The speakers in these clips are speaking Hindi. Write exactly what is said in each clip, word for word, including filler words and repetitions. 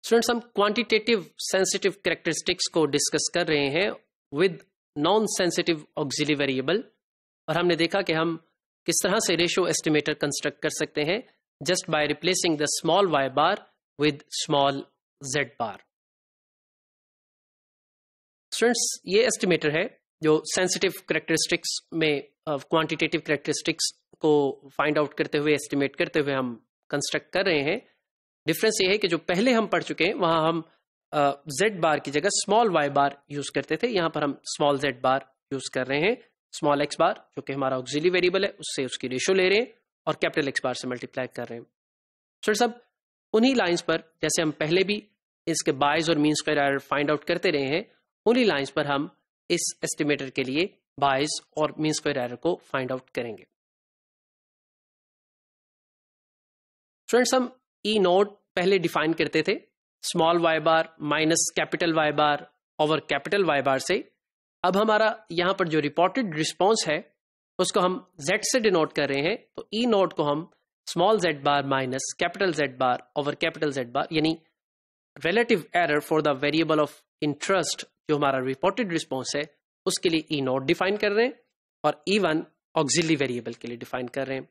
स्टूडेंट्स, हम क्वांटिटेटिव सेंसिटिव कैरेक्टरिस्टिक्स को डिस्कस कर रहे हैं with non sensitive auxiliary variable, और हमने देखा कि हम किस तरह से रेशियो एस्टिमेटर कंस्ट्रक्ट कर सकते हैं just by replacing the small Y bar with small Z bar. Students, ये एस्टिमेटर है जो सेंसिटिव कैरेक्टरिस्टिक्स में क्वांटिटेटिव uh, कैरेक्टरिस्टिक्स को फाइंड आउट करते हुए एस्टिमेट करते हुए हम कंस्ट्रक्ट कर रहे हैं। डिफरेंस ये है कि जो पहले हम पढ़ चुके हैं वहां हम जेड uh, बार की जगह स्मॉल वाई बार यूज करते थे, यहां पर हम स्मॉल जेड बार यूज कर रहे हैं। स्मॉल एक्स बार जो कि हमारा ऑक्सिलरी वेरिएबल है उससे उसकी रेशियो ले रहे हैं और कैपिटल एक्स बार से मल्टीप्लाई कर रहे हैं। सो सब उन्हीं लाइंस पर, जैसे हम पहले भी इसके बायस और mean square error find out करते रहे हैं, उन्हीं लाइंस पर हम इस एस्टिमेटर के लिए बायस और मीन स्क्वायर एरर को फाइंड आउट करेंगे। स्टूडेंट्स, हम ई नोड पहले डिफाइन करते थे small Y bar minus capital Y bar over capital Y bar से। अब हमारा यहां पर जो रिपोर्टेड रिस्पॉन्स है उसको हम z से डिनोट कर रहे हैं, तो ई नोड को हम small Z bar minus capital Z bar over capital Z bar, यानी relative error for the variable of interest जो हमारा रिपोर्टेड रिस्पॉन्स है उसके लिए ई नोड डिफाइन कर रहे हैं, और ई वन ऑक्सिलरी वेरिएबल के लिए डिफाइन कर रहे हैं।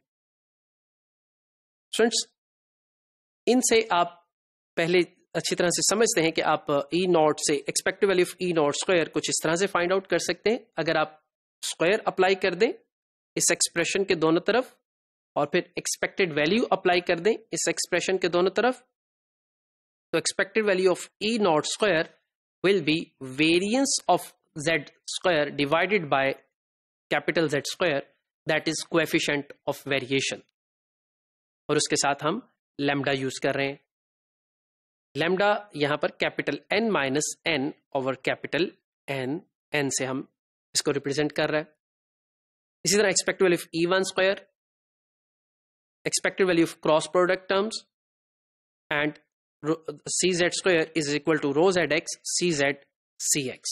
स्टूडेंट्स, इनसे आप पहले अच्छी तरह से समझते हैं कि आप ई नॉट से expected value of E naught square कुछ इस तरह से फाइंड आउट कर सकते हैं। अगर आप स्क्वायर अप्लाई कर दें इस एक्सप्रेशन के दोनों तरफ और फिर एक्सपेक्टेड वैल्यू अप्लाई कर दें इस एक्सप्रेशन के दोनों तरफ, तो expected value of E naught square will be variance of Z square divided by capital Z square, that is coefficient of variation. और उसके साथ हम लैम्डा यूज कर रहे हैं। लैम्डा यहां पर capital N minus N over capital N, N से हम इसको रिप्रेजेंट कर रहे हैं। इसी तरह expected value of E one square, expected value of cross product terms, and C Z square is equal to rho Z X C Z C X.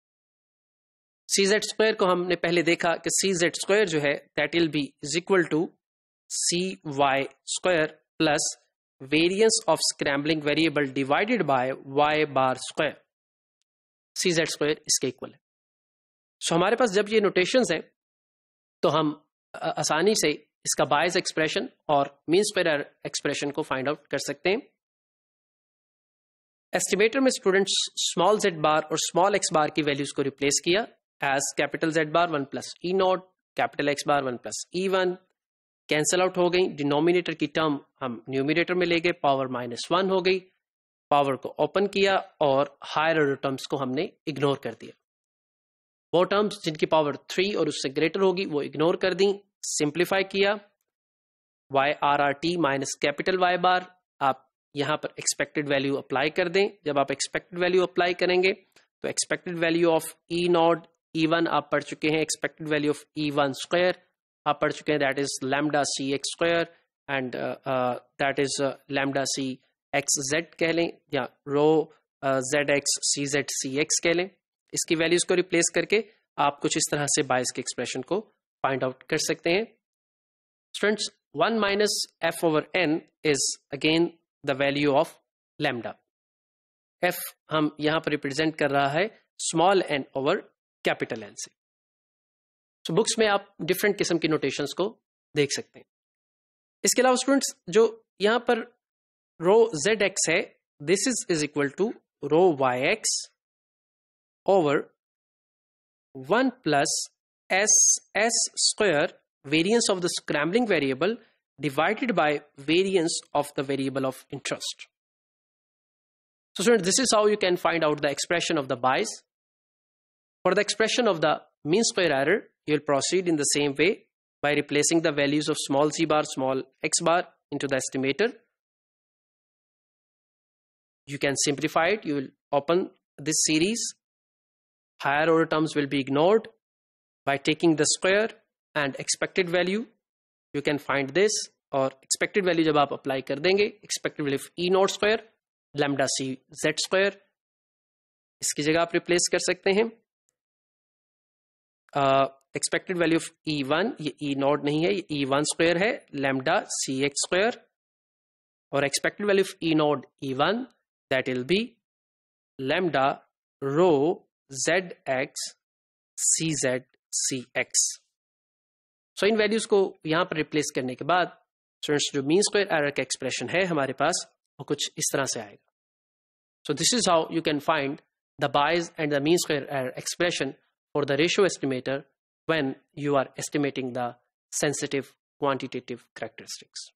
C Z square को हमने पहले देखा कि सी जेड स्क्वायर जो है that will be is equal to C Y square plus variance of scrambling variable divided by Y bar square. C Z square इसके इक्वल है। सो so, हमारे पास जब ये नोटेशंस हैं तो हम आसानी से इसका बायस एक्सप्रेशन और मीन स्क्वायर एरर एक्सप्रेशन को फाइंड आउट कर सकते हैं। एस्टिमेटर में स्टूडेंट्स स्मॉल जेड बार और स्मॉल एक्स बार की वैल्यूज को रिप्लेस किया as capital Z bar one plus E naught, capital X bar one plus E one, cancel out हो गई। डिनोमिनेटर की टर्म हम न्यूमिनेटर में ले गए, पावर माइनस वन हो गई। पावर को ओपन किया और हायर ऑर्डर टर्म्स को हमने इग्नोर कर दिया। वो टर्म्स जिनकी पावर थ्री और उससे ग्रेटर होगी वो इग्नोर कर दी। सिंप्लीफाई किया, Y R R T minus capital Y bar, आप यहां पर एक्सपेक्टेड वैल्यू अप्लाई कर दें। जब आप एक्सपेक्टेड वैल्यू अप्लाई करेंगे तो expected value of E naught E one आप पढ़ चुके हैं, expected value of E one square आप पढ़ चुके हैं, that is lambda C X square, and that is lambda C X Z कह लें या rho Z X C Z C X कह लें। इसकी वैल्यूज को रिप्लेस करके आप कुछ इस तरह से बायस के एक्सप्रेशन को फाइंड आउट कर सकते हैं। Students, one minus F over N is again the value of lambda. F हम यहां पर रिप्रेजेंट कर रहा है small N over capital N से। तो so, बुक्स में आप डिफरेंट किस्म की नोटेशंस को देख सकते हैं। इसके अलावा स्टूडेंट्स, जो यहां पर रो जेड एक्स है, this is is equal to rho Y X over one plus S S square variance of the scrambling variable divided by variance of the variable of interest. So students, this is how you can find out the expression of the bias. For the expression of the mean square error, you will proceed in the same way by replacing the values of small z bar, small x bar into the estimator. You can simplify it. You will open this series. Higher order terms will be ignored by taking the square and expected value. You can find this, और expected value जब आप apply कर देंगे, expected value of e naught square, lambda c z square, इसकी जगह आप replace कर सकते हैं। Expected value of E one, ये ई नॉट नहीं है, ये ई वन स्क्वायर है, लैम्डा सी एक्स स्क्वायर, और expected value of E naught E one that will be lambda rho zx cz cx. So इन वैल्यूज को यहां पर रिप्लेस करने के बाद स्टूडेंट्स जो मीन स्क्वायर एरर का एक्सप्रेशन है हमारे पास वो कुछ इस तरह से आएगा. So this is how you can find the bias and the mean square error expression for the ratio estimator when you are estimating the sensitive quantitative characteristics.